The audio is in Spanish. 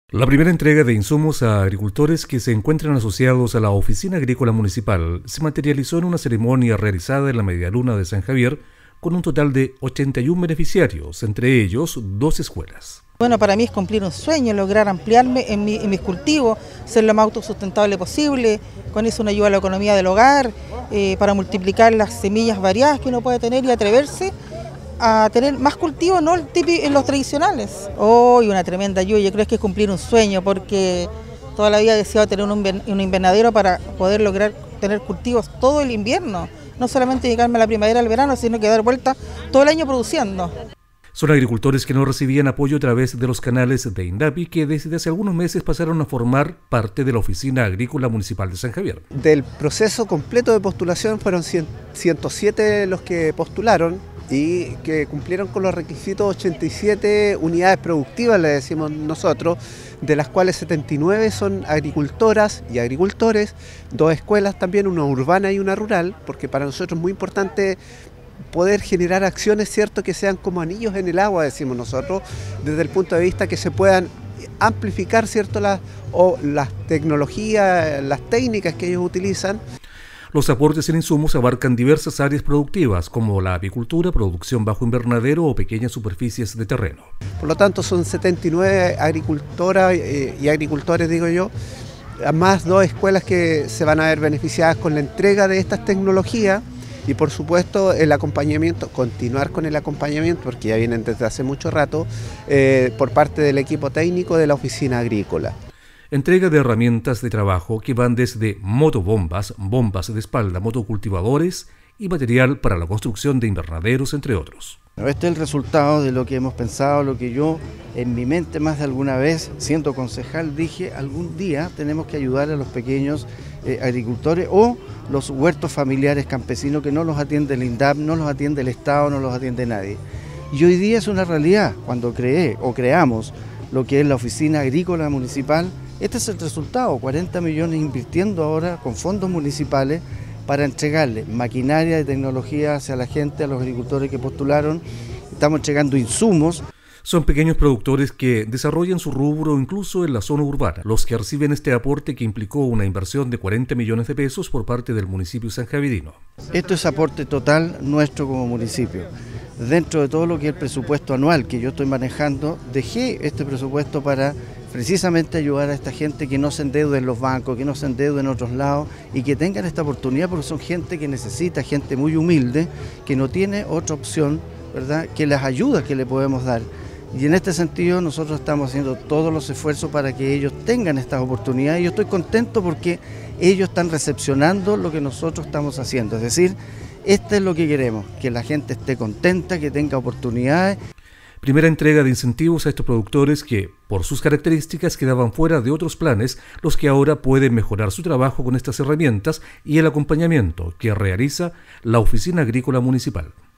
La primera entrega de insumos a agricultores que se encuentran asociados a la Oficina Agrícola Municipal se materializó en una ceremonia realizada en la Medialuna de San Javier con un total de 81 beneficiarios, entre ellos 2 escuelas. Bueno, para mí es cumplir un sueño, lograr ampliarme en mis cultivos, ser lo más autosustentable posible, con eso una ayuda a la economía del hogar, para multiplicar las semillas variadas que uno puede tener y atreverse a tener más cultivos, no en los tradicionales. Y una tremenda ayuda, yo creo que es cumplir un sueño, porque toda la vida he deseado tener un invernadero para poder lograr tener cultivos todo el invierno, no solamente dedicarme a la primavera, al verano, sino que dar vuelta todo el año produciendo. Son agricultores que no recibían apoyo a través de los canales de INDAPI, que desde hace algunos meses pasaron a formar parte de la Oficina Agrícola Municipal de San Javier. Del proceso completo de postulación fueron 107 los que postularon y que cumplieron con los requisitos 87 unidades productivas, le decimos nosotros, de las cuales 79 son agricultoras y agricultores, 2 escuelas también, una urbana y una rural, porque para nosotros es muy importante poder generar acciones, ¿cierto?, que sean como anillos en el agua, decimos nosotros, desde el punto de vista que se puedan amplificar, ¿cierto?, las tecnologías, las técnicas que ellos utilizan. Los aportes en insumos abarcan diversas áreas productivas, como la apicultura, producción bajo invernadero o pequeñas superficies de terreno. Por lo tanto, son 79 agricultoras y agricultores, digo yo, más 2 escuelas que se van a ver beneficiadas con la entrega de estas tecnologías. Y por supuesto el acompañamiento, continuar con el acompañamiento, porque ya vienen desde hace mucho rato, por parte del equipo técnico de la Oficina Agrícola. Entrega de herramientas de trabajo que van desde motobombas, bombas de espalda, motocultivadores y material para la construcción de invernaderos, entre otros. Este es el resultado de lo que hemos pensado, lo que yo en mi mente más de alguna vez, siendo concejal, dije: algún día tenemos que ayudar a los pequeños agricultores o los huertos familiares campesinos que no los atiende el INDAP, no los atiende el Estado, no los atiende nadie. Y hoy día es una realidad. Cuando creamos lo que es la Oficina Agrícola Municipal, este es el resultado: 40 millones invirtiendo ahora con fondos municipales para entregarle maquinaria y tecnología hacia la gente, a los agricultores que postularon. Estamos entregando insumos. Son pequeños productores que desarrollan su rubro incluso en la zona urbana, los que reciben este aporte que implicó una inversión de 40 millones de pesos por parte del municipio sanjavidino. Esto es aporte total nuestro como municipio. Dentro de todo lo que es el presupuesto anual que yo estoy manejando, dejé este presupuesto para precisamente ayudar a esta gente que no se endeude en los bancos, que no se endeude en otros lados y que tengan esta oportunidad, porque son gente que necesita, gente muy humilde, que no tiene otra opción, ¿verdad?, que las ayudas que le podemos dar. Y en este sentido nosotros estamos haciendo todos los esfuerzos para que ellos tengan estas oportunidades, y yo estoy contento porque ellos están recepcionando lo que nosotros estamos haciendo. Es decir, esto es lo que queremos, que la gente esté contenta, que tenga oportunidades. Primera entrega de incentivos a estos productores que, por sus características, quedaban fuera de otros planes, los que ahora pueden mejorar su trabajo con estas herramientas y el acompañamiento que realiza la Oficina Agrícola Municipal.